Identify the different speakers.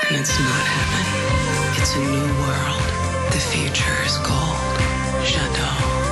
Speaker 1: And it's not heaven. It's a new world. The future is gold. J'adore.